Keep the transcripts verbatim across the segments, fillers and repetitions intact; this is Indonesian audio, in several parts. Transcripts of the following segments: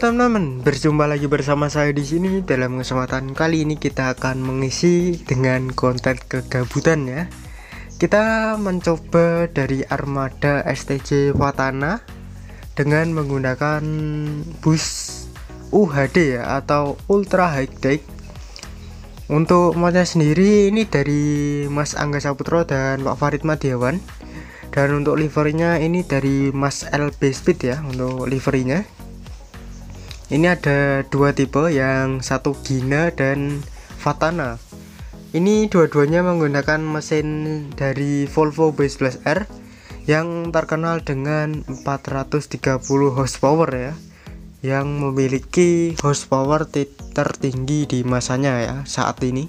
teman-teman, berjumpa lagi bersama saya di sini. Dalam kesempatan kali ini kita akan mengisi dengan konten kegabutan ya. Kita mencoba dari armada S T J Watana dengan menggunakan bus U H D ya, atau Ultra High Tech. Untuk modnya sendiri ini dari Mas Angga Saputro dan Pak Farid Madiawan. Dan untuk liverynya ini dari Mas L B Speed ya, untuk liverynya. Ini ada dua tipe, yang satu Gina dan Watana. Ini dua-duanya menggunakan mesin dari Volvo B sebelas R yang terkenal dengan empat ratus tiga puluh horsepower ya, yang memiliki horsepower tertinggi di masanya ya saat ini.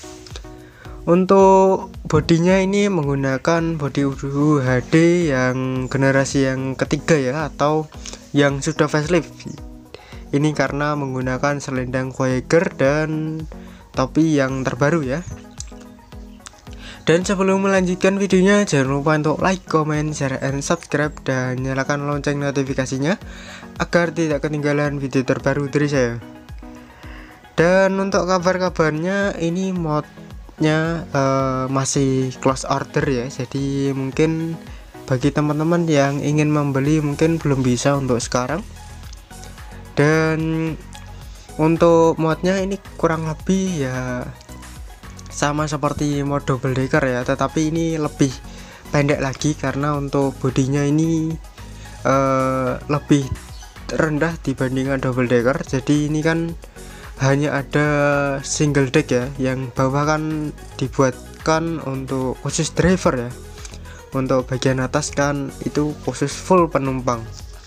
Untuk bodinya ini menggunakan bodi U H D yang generasi yang ketiga ya, atau yang sudah facelift. Ini karena menggunakan selendang Voyager dan topi yang terbaru ya. Dan sebelum melanjutkan videonya, jangan lupa untuk like, comment, share, and subscribe, dan nyalakan lonceng notifikasinya agar tidak ketinggalan video terbaru dari saya. Dan untuk kabar-kabarnya, ini modnya uh, masih close order ya, jadi mungkin bagi teman-teman yang ingin membeli mungkin belum bisa untuk sekarang. Dan untuk modnya ini kurang lebih ya sama seperti mod double decker ya, tetapi ini lebih pendek lagi karena untuk bodinya ini uh, lebih rendah dibandingkan double decker. Jadi ini kan hanya ada single deck ya, yang bawah kan dibuatkan untuk khusus driver ya, untuk bagian atas kan itu khusus full penumpang.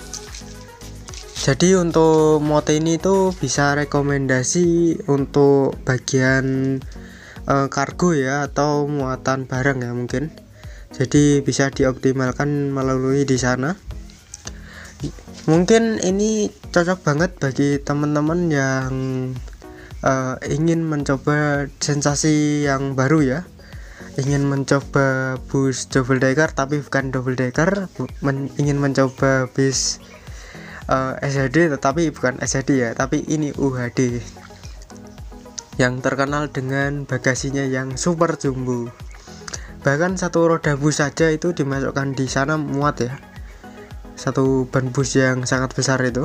Jadi untuk mod ini tuh bisa rekomendasi untuk bagian e, kargo ya, atau muatan barang ya mungkin. Jadi bisa dioptimalkan melalui di sana. Mungkin ini cocok banget bagi teman-teman yang e, ingin mencoba sensasi yang baru ya. Ingin mencoba bus double decker tapi bukan double decker, men ingin mencoba bus Uh, S H D tetapi bukan S H D ya, tapi ini U H D yang terkenal dengan bagasinya yang super jumbo. Bahkan satu roda bus saja itu dimasukkan di sana muat ya, satu ban bus yang sangat besar itu.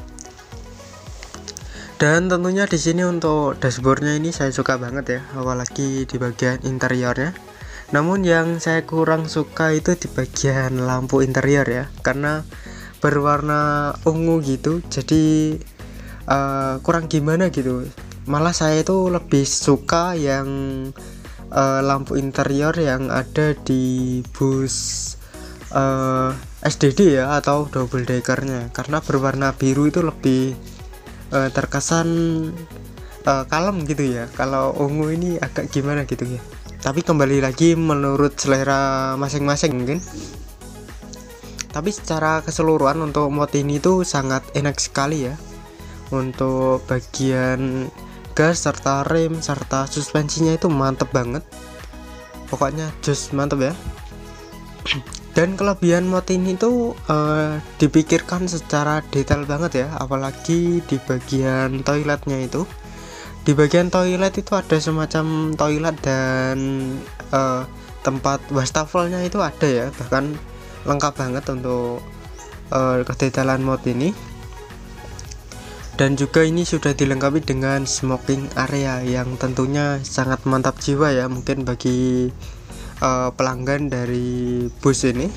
Dan tentunya di sini untuk dashboardnya ini saya suka banget ya, apalagi di bagian interiornya. Namun yang saya kurang suka itu di bagian lampu interior ya, karena berwarna ungu gitu, jadi uh, kurang gimana gitu. Malah saya itu lebih suka yang uh, lampu interior yang ada di bus uh, S D D ya, atau double deckernya, karena berwarna biru itu lebih uh, terkesan uh, kalem gitu ya. Kalau ungu ini agak gimana gitu ya, tapi kembali lagi menurut selera masing-masing mungkin. Tapi secara keseluruhan untuk mod ini tuh sangat enak sekali ya. Untuk bagian gas serta rem serta suspensinya itu mantep banget. Pokoknya just mantep ya. Dan kelebihan mod ini tuh uh, dipikirkan secara detail banget ya, apalagi di bagian toiletnya itu. Di bagian toilet itu ada semacam toilet dan uh, tempat wastafelnya itu ada ya, bahkan lengkap banget untuk uh, kedetailan mod ini. Dan juga ini sudah dilengkapi dengan smoking area yang tentunya sangat mantap jiwa ya, mungkin bagi uh, pelanggan dari bus ini.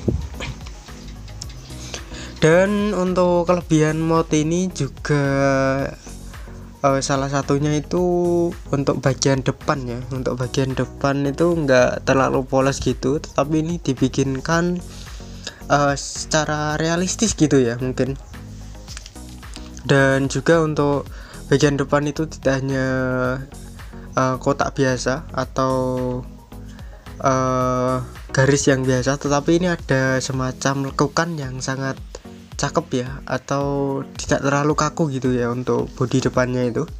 Dan untuk kelebihan mod ini juga uh, salah satunya itu untuk bagian depan ya. Untuk bagian depan itu enggak terlalu polos gitu, tetapi ini dibikinkan Uh, secara realistis gitu ya mungkin. Dan juga untuk bagian depan itu tidak hanya uh, kotak biasa atau uh, garis yang biasa, tetapi ini ada semacam lekukan yang sangat cakep ya, atau tidak terlalu kaku gitu ya untuk bodi depannya itu.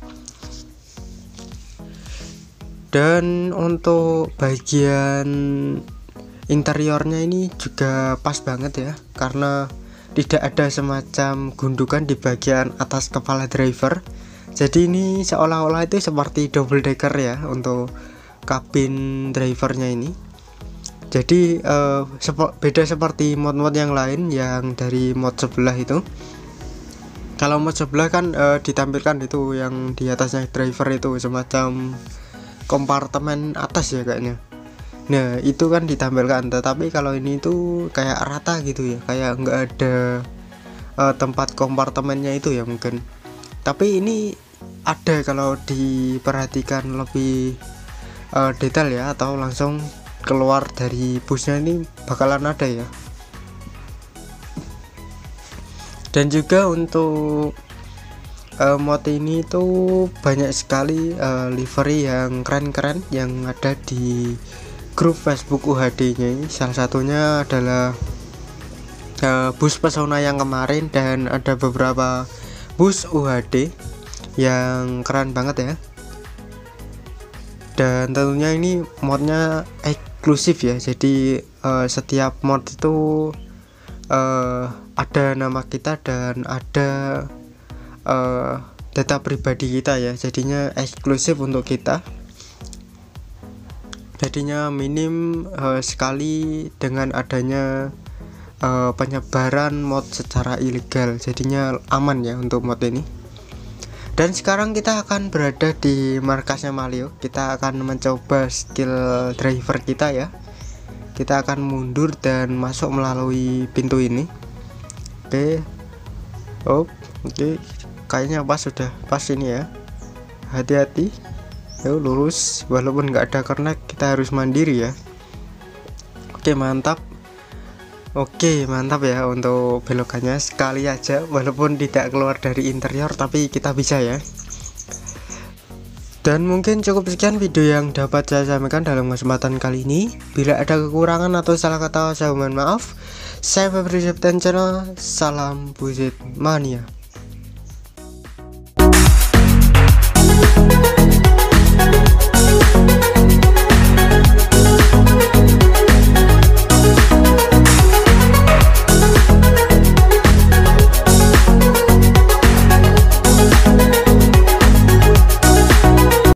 Dan untuk bagian interiornya ini juga pas banget ya, karena tidak ada semacam gundukan di bagian atas kepala driver. Jadi ini seolah-olah itu seperti double decker ya untuk kabin drivernya ini. Jadi uh, sepo- beda seperti mod-mod yang lain yang dari mod sebelah itu. Kalau mod sebelah kan uh, ditampilkan itu yang di atasnya driver itu semacam kompartemen atas ya kayaknya. Nah itu kan ditampilkan, tetapi kalau ini tuh kayak rata gitu ya, kayak nggak ada uh, tempat kompartemennya itu ya mungkin. Tapi ini ada kalau diperhatikan lebih uh, detail ya, atau langsung keluar dari busnya ini bakalan ada ya. Dan juga untuk uh, mod ini tuh banyak sekali uh, livery yang keren-keren yang ada di grup Facebook U H D nya ini. Salah satunya adalah uh, bus Pesona yang kemarin, dan ada beberapa bus U H D yang keren banget ya. Dan tentunya ini modnya eksklusif ya, jadi uh, setiap mod itu uh, ada nama kita dan ada uh, data pribadi kita ya, jadinya eksklusif untuk kita. Jadinya minim uh, sekali dengan adanya uh, penyebaran mod secara ilegal, jadinya aman ya untuk mod ini. Dan sekarang kita akan berada di markasnya Malio. Kita akan mencoba skill driver kita ya. Kita akan mundur dan masuk melalui pintu ini. Oke. Oh, oke. Kayaknya pas, sudah pas ini ya. Hati-hati. Yuk lurus, walaupun nggak ada karena kita harus mandiri ya. Oke mantap. Oke mantap ya untuk belokannya, sekali aja walaupun tidak keluar dari interior tapi kita bisa ya. Dan mungkin cukup sekian video yang dapat saya sampaikan dalam kesempatan kali ini. Bila ada kekurangan atau salah kata saya mohon maaf. Saya Febri Septen Channel, salam Buzzet Mania.